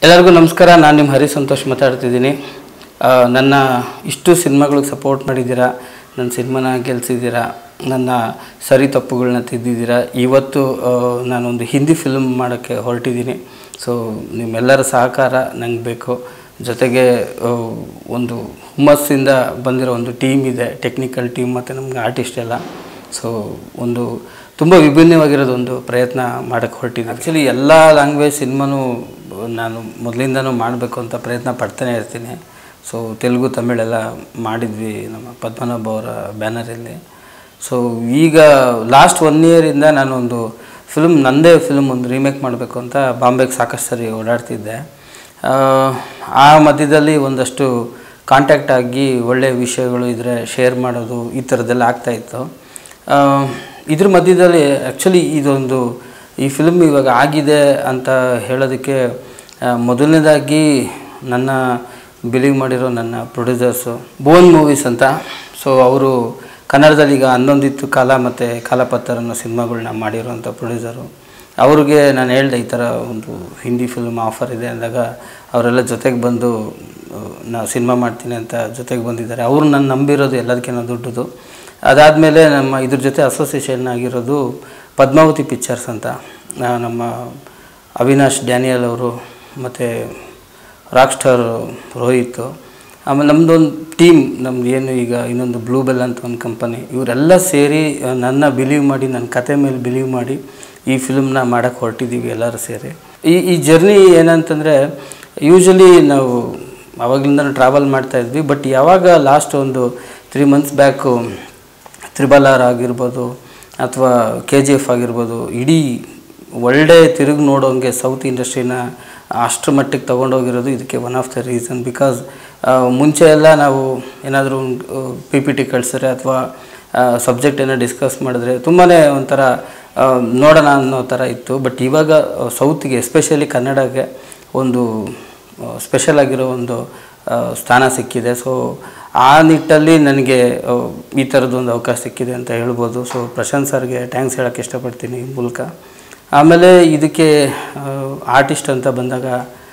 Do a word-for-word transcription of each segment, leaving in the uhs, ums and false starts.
ಎಲ್ಲರಿಗೂ ನಮಸ್ಕಾರ. ನಾನು ನಿಮ್ಮ ಹರಿ ಸಂತೋಷ್ ಮಾತಾಡ್ತಿದ್ದೀನಿ. ನನ್ನ ಇಷ್ಟು ಸಿನಿಮಾಗಳಿಗೆ ಸಪೋರ್ಟ್ ಮಾಡಿದ್ದೀರಾ, ನನ್ನ ಸಿನಿಮಾನ ಗೆಲ್ಲಿಸಿದ್ದೀರಾ, ನನ್ನ ಸರಿ ತಪ್ಪುಗಳನ್ನ ತಿದ್ದಿದ್ದೀರಾ. ಇವತ್ತು ನಾನೊಂದು ಹಿಂದಿ ಫಿಲ್ಮ್ ಮಾಡೋಕ್ಕೆ ಹೊರಟಿದ್ದೀನಿ. ಸೊ ನಿಮ್ಮೆಲ್ಲರ ಸಹಕಾರ ನಂಗೆ ಬೇಕು. ಜೊತೆಗೆ ಒಂದು ಹುಮ್ಮಸ್ಸಿಂದ ಬಂದಿರೋ ಒಂದು ಟೀಮ್ ಇದೆ, ಟೆಕ್ನಿಕಲ್ ಟೀಮ್ ಮತ್ತು ನಮ್ಗೆ ಆರ್ಟಿಸ್ಟ್ ಎಲ್ಲ. ಸೊ ಒಂದು ತುಂಬ ವಿಭಿನ್ನವಾಗಿರೋದು ಒಂದು ಪ್ರಯತ್ನ ಮಾಡೋಕ್ಕೆ ಹೊರಟಿದ್ದೀನಿ. ಆ್ಯಕ್ಚುಲಿ ಎಲ್ಲ ಲ್ಯಾಂಗ್ವೇಜ್ ಸಿನಿಮಾನೂ ನಾನು ಮೊದಲಿಂದನೂ ಮಾಡಬೇಕು ಅಂತ ಪ್ರಯತ್ನ ಪಡ್ತಾನೆ ಇರ್ತೀನಿ. ಸೊ ತೆಲುಗು ತಮಿಳೆಲ್ಲ ಮಾಡಿದ್ವಿ ನಮ್ಮ ಪದ್ಮನಾಭ ಅವರ ಬ್ಯಾನರಲ್ಲಿ. ಸೊ ಈಗ ಲಾಸ್ಟ್ ಒನ್ ಇಯರಿಂದ ನಾನೊಂದು ಫಿಲ್ಮ್, ನನ್ನದೇ ಫಿಲ್ಮ್ ಒಂದು ರೀಮೇಕ್ ಮಾಡಬೇಕು ಅಂತ ಬಾಂಬೆಗೆ ಸಾಕಷ್ಟು ಸರಿ ಓಡಾಡ್ತಿದ್ದೆ. ಆ ಮಧ್ಯದಲ್ಲಿ ಒಂದಷ್ಟು ಕಾಂಟ್ಯಾಕ್ಟ್ ಆಗಿ ಒಳ್ಳೆಯ ವಿಷಯಗಳು ಇದ್ದರೆ ಶೇರ್ ಮಾಡೋದು, ಈ ಥರದ್ದೆಲ್ಲ ಆಗ್ತಾಯಿತ್ತು. ಇದ್ರ ಮಧ್ಯದಲ್ಲಿ ಆ್ಯಕ್ಚುಲಿ ಇದೊಂದು ಈ ಫಿಲ್ಮ್ ಇವಾಗ ಆಗಿದೆ ಅಂತ ಹೇಳೋದಕ್ಕೆ ಮೊದಲನೇದಾಗಿ ನನ್ನ ಬಿಲೀವ್ ಮಾಡಿರೋ ನನ್ನ ಪ್ರೊಡ್ಯೂಸರ್ಸು ಭುವನ್ ಮೂವೀಸ್ ಅಂತ. ಸೊ ಅವರು ಕನ್ನಡದಲ್ಲಿ ಈಗ ಹನ್ನೊಂದಿತ್ತು ಕಾಲ ಮತ್ತು ಕಾಲಪತ್ರ ಅನ್ನೋ ಸಿನಿಮಾಗಳನ್ನ ಮಾಡಿರೋಂಥ ಪ್ರೊಡ್ಯೂಸರು. ಅವ್ರಿಗೆ ನಾನು ಹೇಳಿದೆ ಈ ಥರ ಒಂದು ಹಿಂದಿ ಫಿಲ್ಮ್ ಆಫರ್ ಇದೆ ಅಂದಾಗ ಅವರೆಲ್ಲ ಜೊತೆಗೆ ಬಂದು ನಾ ಸಿನಿಮಾ ಮಾಡ್ತೀನಿ ಅಂತ ಜೊತೆಗೆ ಬಂದಿದ್ದಾರೆ. ಅವರು ನಾನು ನಂಬಿರೋದು ಎಲ್ಲದಕ್ಕಿಂತ ದೊಡ್ಡದು. ಅದಾದಮೇಲೆ ನಮ್ಮ ಇದ್ರ ಜೊತೆ ಅಸೋಸಿಯೇಷನ್ ಆಗಿರೋದು ಪದ್ಮಾವತಿ ಪಿಕ್ಚರ್ಸ್ ಅಂತ, ನಮ್ಮ ಅವಿನಾಶ್ ಡ್ಯಾನಿಯಲ್ ಅವರು ಮತ್ತು ರಾಕ್ ಸ್ಟಾರ್ ರೋಹಿತ್. ಆಮೇಲೆ ನಮ್ಮದೊಂದು ಟೀಮ್, ನಮ್ದು ಏನು ಈಗ ಇನ್ನೊಂದು ಬ್ಲೂ ಬೆಲ್ ಅಂತ ಒಂದು ಕಂಪನಿ, ಇವರೆಲ್ಲ ಸೇರಿ ನನ್ನ ಬಿಲೀವ್ ಮಾಡಿ, ನನ್ನ ಕತೆ ಮೇಲೆ ಬಿಲೀವ್ ಮಾಡಿ ಈ ಫಿಲ್ಮ್ನ ಮಾಡೋಕ್ಕೆ ಹೊರಟಿದ್ದೀವಿ ಎಲ್ಲರೂ ಸೇರಿ. ಈ ಈ ಜರ್ನಿ ಏನಂತಂದರೆ, ಯೂಶ್ವಲಿ ನಾವು ಆವಾಗಲಿಂದ ಟ್ರಾವೆಲ್ ಮಾಡ್ತಾಯಿದ್ವಿ. ಬಟ್ ಯಾವಾಗ ಲಾಸ್ಟ್ ಒಂದು three months back triple R ಆಗಿರ್ಬೋದು ಅಥವಾ ಕೆ ಜಿ ಎಫ್ ಆಗಿರ್ಬೋದು, ಇಡೀ ಒಳ್ಳೆ ತಿರುಗಿ ನೋಡೋಂಗೆ ಸೌತ್ ಇಂಡಸ್ಟ್ರಿನ ಅಷ್ಟರ ಮಟ್ಟಿಗೆ ತೊಗೊಂಡೋಗಿರೋದು ಇದಕ್ಕೆ one of the reason. Because ಮುಂಚೆ ಎಲ್ಲ ನಾವು ಏನಾದರೂ ಪಿ ಪಿ ಟಿ ಕಳಿಸಿದ್ರೆ ಅಥವಾ ಸಬ್ಜೆಕ್ಟ್ ಏನೋ ಡಿಸ್ಕಸ್ ಮಾಡಿದ್ರೆ ತುಂಬಾ ಒಂಥರ ನೋಡೋಣ ಅನ್ನೋ ಥರ ಇತ್ತು. ಬಟ್ ಇವಾಗ ಸೌತ್ಗೆ, ಎಸ್ಪೆಷಲಿ ಕನ್ನಡಕ್ಕೆ ಒಂದು ಸ್ಪೆಷಲ್ ಆಗಿರೋ ಒಂದು ಸ್ಥಾನ ಸಿಕ್ಕಿದೆ. ಸೊ ಆ ನಿಟ್ಟಲ್ಲಿ ನನಗೆ ಈ ಥರದ್ದೊಂದು ಅವಕಾಶ ಸಿಕ್ಕಿದೆ ಅಂತ ಹೇಳ್ಬೋದು. ಸೊ ಪ್ರಶಾಂತ್ ಸರ್ಗೆ ಥ್ಯಾಂಕ್ಸ್ ಹೇಳೋಕ್ಕೆ ಇಷ್ಟಪಡ್ತೀನಿ ಈ ಮೂಲಕ. ಆಮೇಲೆ ಇದಕ್ಕೆ ಆರ್ಟಿಸ್ಟ್ ಅಂತ ಬಂದಾಗ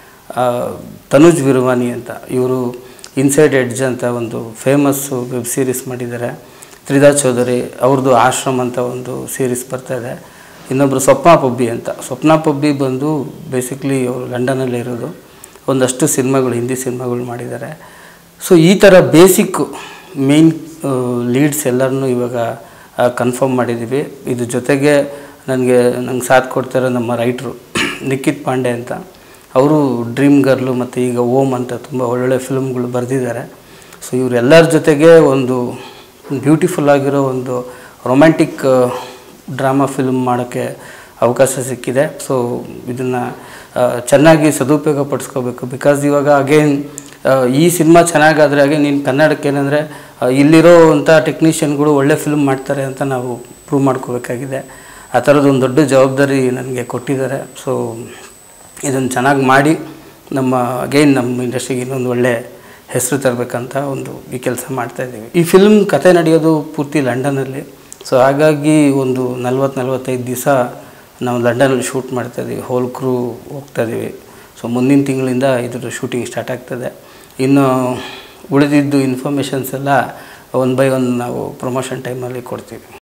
ತನುಜ್ ವಿರುವಾನಿ ಅಂತ, ಇವರು ಇನ್ಸೈಡ್ ಎಡ್ಜ್ ಅಂತ ಒಂದು ಫೇಮಸ್ಸು ವೆಬ್ ಸೀರೀಸ್ ಮಾಡಿದ್ದಾರೆ. ತ್ರಿಧಾ ಚೌಧರಿ ಅವ್ರದ್ದು ಆಶ್ರಮ್ ಅಂತ ಒಂದು ಸೀರೀಸ್ ಬರ್ತಾಯಿದೆ. ಇನ್ನೊಬ್ಬರು ಸ್ವಪ್ನ ಪಬ್ಬಿ ಅಂತ, ಸ್ವಪ್ನ ಪಬ್ಬಿ ಬಂದು ಬೇಸಿಕ್ಲಿ ಅವರು ಲಂಡನಲ್ಲೇ ಇರೋದು. ಒಂದಷ್ಟು ಸಿನಿಮಾಗಳು, ಹಿಂದಿ ಸಿನಿಮಾಗಳು ಮಾಡಿದ್ದಾರೆ. ಸೊ ಈ ಥರ ಬೇಸಿಕ್ಕು ಮೇನ್ ಲೀಡ್ಸ್ ಎಲ್ಲರನ್ನೂ ಇವಾಗ ಕನ್ಫರ್ಮ್ ಮಾಡಿದ್ದೀವಿ. ಇದ್ರ ಜೊತೆಗೆ ನನಗೆ ನಂಗೆ ಸಾಥ್ ಕೊಡ್ತಾರೋ ನಮ್ಮ ರೈಟ್ರು ನಿಖಿತ್ ಪಾಂಡೆ ಅಂತ, ಅವರು ಡ್ರೀಮ್ ಗರ್ಲು ಮತ್ತು ಈಗ ಓಮ್ ಅಂತ ತುಂಬ ಒಳ್ಳೊಳ್ಳೆ ಫಿಲ್ಮ್ಗಳು ಬರೆದಿದ್ದಾರೆ. ಸೊ ಇವರೆಲ್ಲರ ಜೊತೆಗೆ ಒಂದು ಬ್ಯೂಟಿಫುಲ್ ಆಗಿರೋ ಒಂದು ರೊಮ್ಯಾಂಟಿಕ್ ಡ್ರಾಮಾ ಫಿಲ್ಮ್ ಮಾಡೋಕ್ಕೆ ಅವಕಾಶ ಸಿಕ್ಕಿದೆ. ಸೊ ಇದನ್ನು ಚೆನ್ನಾಗಿ ಸದುಪಯೋಗ ಪಡಿಸ್ಕೋಬೇಕು. ಬಿಕಾಸ್ ಇವಾಗ ಅಗೇನ್ ಈ ಸಿನಿಮಾ ಚೆನ್ನಾಗಾದರೆ ಹಾಗೆ ನೀನು ಕನ್ನಡಕ್ಕೆ ಏನಂದರೆ ಇಲ್ಲಿರೋವಂಥ ಟೆಕ್ನಿಷಿಯನ್ಗಳು ಒಳ್ಳೆ ಫಿಲ್ಮ್ ಮಾಡ್ತಾರೆ ಅಂತ ನಾವು ಪ್ರೂವ್ ಮಾಡ್ಕೋಬೇಕಾಗಿದೆ. ಆ ಥರದ್ದೊಂದು ದೊಡ್ಡ ಜವಾಬ್ದಾರಿ ನನಗೆ ಕೊಟ್ಟಿದ್ದಾರೆ. ಸೊ ಇದನ್ನು ಚೆನ್ನಾಗಿ ಮಾಡಿ ನಮ್ಮ ಅಗೈನ್ ನಮ್ಮ ಇಂಡಸ್ಟ್ರಿಗೆ ಇನ್ನೊಂದು ಒಳ್ಳೆ ಹೆಸರು ತರಬೇಕಂತ ಒಂದು ಈ ಕೆಲಸ ಮಾಡ್ತಾಯಿದ್ದೀವಿ. ಈ ಫಿಲ್ಮ್ ಕತೆ ನಡೆಯೋದು ಪೂರ್ತಿ ಲಂಡನಲ್ಲಿ. ಸೊ ಹಾಗಾಗಿ ಒಂದು ನಲ್ವತ್ತು ನಲ್ವತ್ತೈದು ದಿವಸ ನಾವು ಲಂಡನಲ್ಲಿ ಶೂಟ್ ಮಾಡ್ತಾಯಿದ್ದೀವಿ. ಹೋಲ್ ಕ್ರೂ ಹೋಗ್ತಾಯಿದ್ದೀವಿ. ಸೊ ಮುಂದಿನ ತಿಂಗಳಿಂದ ಇದ್ರ ಶೂಟಿಂಗ್ ಸ್ಟಾರ್ಟ್ ಆಗ್ತದೆ. ಇನ್ನು ಉಳಿದಿದ್ದು ಇನ್ಫಾರ್ಮೇಷನ್ಸ್ ಎಲ್ಲ ಒನ್ ಬೈ ಒನ್ ನಾವು ಪ್ರಮೋಷನ್ ಟೈಮಲ್ಲಿ ಕೊಡ್ತೀವಿ.